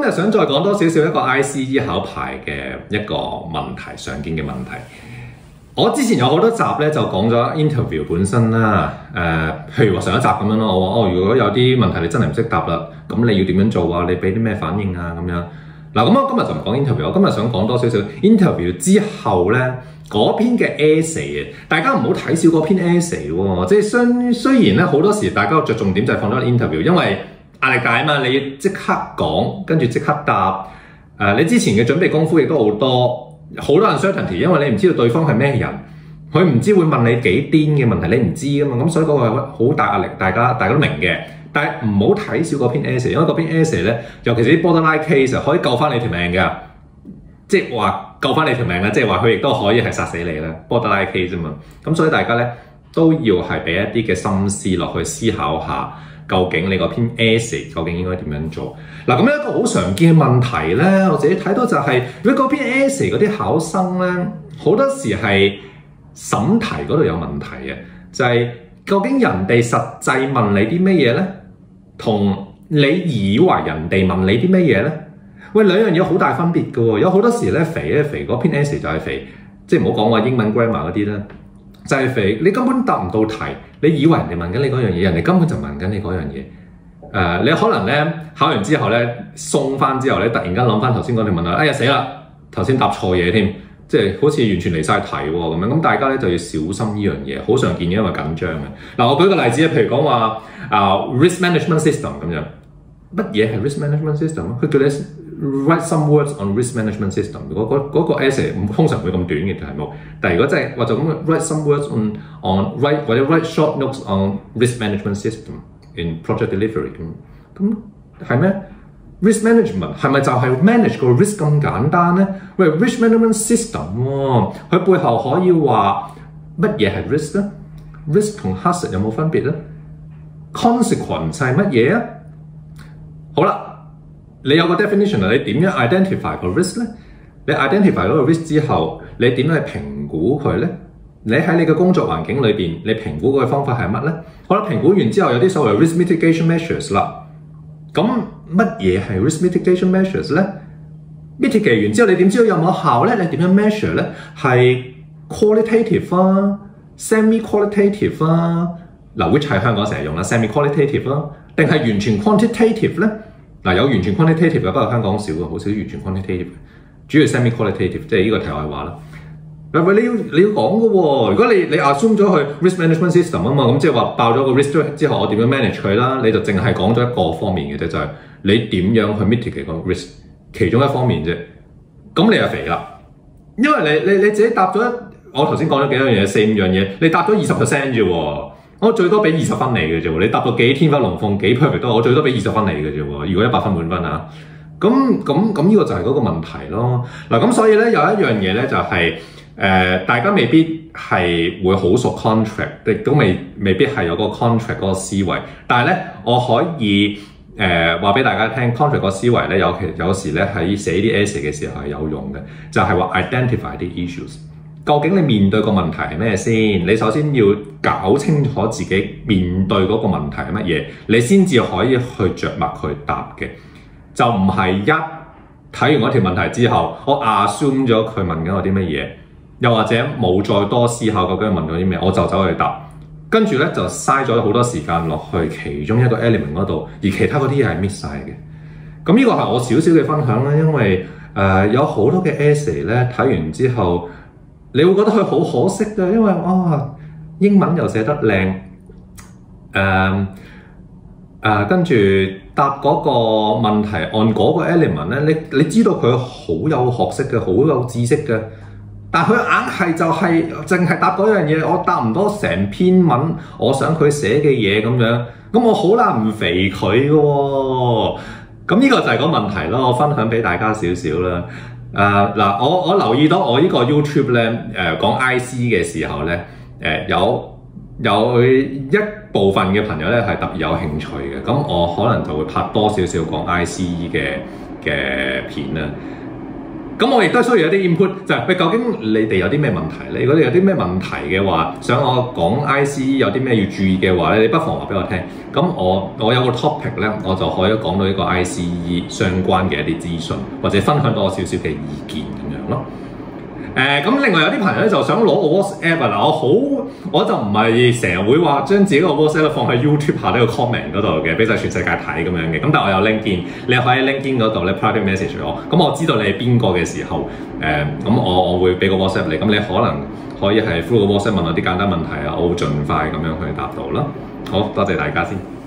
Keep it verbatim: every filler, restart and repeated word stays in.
日想再講多少少一個 I C E 考牌嘅一個問題，常見嘅問題。我之前有好多集咧就講咗 interview 本身啦，誒、呃，譬如話上一集咁樣咯，我話哦，如果有啲問題你真係唔識答啦，咁你要點樣做啊？你俾啲咩反應啊？咁樣嗱，咁我今日就唔講 interview，我今日想講多少少 interview 之後咧嗰篇嘅 essay 啊，大家唔好睇小嗰篇 essay 喎，即係雖雖然咧好多時大家着重點就係放咗 interview， 因為壓力大啊嘛，你要即刻講，跟住即刻答，誒、呃，你之前嘅準備功夫亦都好多。好多 uncertainty， 因為你唔知道對方係咩人，佢唔知會問你幾癲嘅問題，你唔知㗎嘛，咁所以嗰個係好大壓力，大家大家都明嘅。但係唔好睇小嗰篇 essay， 因為嗰篇 essay 咧，尤其是啲 borderline case 可以救翻你條命㗎，即係話救翻你條命啦，即係話佢亦都可以係殺死你啦 ，borderline case 啫嘛。咁所以大家咧都要係俾一啲嘅心思落去思考下。究竟你嗰篇 essay 究竟應該點樣做？嗱，咁一個好常見嘅問題咧，我自己睇到就係、是，如果嗰篇 essay 嗰啲考生咧，好多時係審題嗰度有問題嘅，就係、是、究竟人哋實際問你啲咩嘢咧，同你以為人哋問你啲咩嘢咧？喂，兩樣嘢好大分別嘅喎，有好多時咧肥咧肥嗰篇 essay 就係肥，即係唔好講話英文 grammar 嗰啲啦。就係肥，你根本答唔到題，你以為人哋問緊你嗰樣嘢，人哋根本就問緊你嗰樣嘢。誒、呃，你可能咧考完之後咧鬆翻之後咧，突然間諗翻頭先嗰條問題，哎呀死啦，頭先答錯嘢添，即係好似完全離晒題喎咁樣。咁大家咧就要小心呢樣嘢，好常見嘅，因為緊張嘅。嗱，我舉個例子啊，譬如講話啊 risk management system 咁樣，乜嘢係 risk management system 啊？佢叫你 write some words on risk management system， 嗰嗰嗰個 essay 通常唔會咁短嘅題目，但係如果真係或者咁 write some words on on write 或者 write short notes on risk management system in project delivery 咁，咁係咩 ？risk management 係咪就係 manage 個 risk 咁簡單咧？喂 ，risk management system 喎，佢背後可以話乜嘢係 risk 咧 ？risk 同 hazard 有冇分別咧 ？consequence 係乜嘢啊？好啦。你有個 definition 啊，你點樣 identify 個 risk 咧？你 identify 嗰個 risk 之後，你點樣去評估佢咧？你喺你嘅工作環境裏邊，你評估嗰個方法係乜咧？好啦，評估完之後有啲所謂 risk mitigation measures 啦。咁乜嘢係 risk mitigation measures 咧 ？mitigate 完之後，你點知道有冇效咧？你點樣 measure 咧？係 qualitative 啊 ，semi qualitative 啊，嗱 which 係香港成日用啦 ，semi qualitative 啦，定係完全 quantitative 咧？嗱，有完全 quantitative 嘅，不過香港少嘅，好少完全 quantitative， 主要 semi qualitative， 即係呢個題外話啦。嗱，喂，你要你要講嘅喎，如果你你 assume 咗佢 risk management system 啊嘛，咁即係話爆咗個 risk 之後，我點樣 manage 佢啦？你就淨係講咗一個方面嘅啫，就係、是、你點樣去 mitigate 個 risk， 其中一方面啫。咁你就肥啦，因為你你你自己答咗，我頭先講咗幾樣嘢，四五樣嘢，你答咗二十 percent 啫喎。我最多俾二十分你嘅啫喎，你答到幾天花龍鳳幾 perfect 都，我最多俾二十分你嘅啫喎。如果一百分滿分啊，咁咁咁呢個就係嗰個問題咯。嗱，咁所以咧有一樣嘢咧就係、是、誒、呃、大家未必係會好熟 contract， 亦都未未必係有個 contract 嗰個思維。但係咧我可以誒話俾大家聽 contract 個思維咧有其有時咧喺寫啲 essay 嘅時候係有用嘅，就係、是、話 identify 啲 issues。究竟你面對個問題係咩先？你首先要搞清楚自己面對嗰個問題係乜嘢，你先至可以去着墨去答嘅。就唔係一睇完嗰條問題之後，我 assume 咗佢問緊我啲乜嘢，又或者冇再多思考究竟佢問咗啲咩，我就走去答，跟住咧就嘥咗好多時間落去其中一個 element 嗰度，而其他嗰啲嘢係 miss 晒嘅。咁呢個係我少少嘅分享啦，因為誒、呃、有好多嘅 essay 咧睇完之後。你會覺得佢好可惜嘅，因為哇、哦，英文又寫得靚，誒誒，跟住答嗰個問題按嗰個 element 咧，你你知道佢好有學識嘅，好有知識嘅，但係佢硬係就係淨係答嗰樣嘢，我答唔到成篇文我想佢寫嘅嘢咁樣，咁我好難唔肥佢嘅喎。咁呢個就係個問題咯，我分享俾大家少少啦。誒嗱、uh, ，我我留意到我呢個 YouTube 咧，誒、呃、講 I C 嘅時候咧，誒、呃、有有一部分嘅朋友咧係特別有興趣嘅，咁我可能就會拍多少少講 I C 嘅嘅片啦。 咁我亦都需要一啲 input，就係、是、喂，究竟你哋有啲咩問題咧？如果你有啲咩問題嘅話，想我講 I C E 有啲咩要注意嘅話咧，你不妨話俾我聽。咁我我有個 topic 咧，我就可以講到呢個 I C E 相關嘅一啲資訊，或者分享多少少嘅意見咁樣咯。誒、呃、咁另外有啲朋友咧就想攞個 WhatsApp 啊，嗱我好我就唔係成日會話將自己個 WhatsApp 放喺 YouTube 下呢個 comment 嗰度嘅，俾晒全世界睇咁樣嘅。咁但係我有 LinkedIn，你可以喺 LinkedIn 嗰度咧 private message 我，咁我知道你係邊個嘅時候，誒、呃、咁我我會俾個 WhatsApp 你，咁你可能可以係 through 個 WhatsApp 問我啲簡單問題啊，我會盡快咁樣去答到啦。好多謝大家先。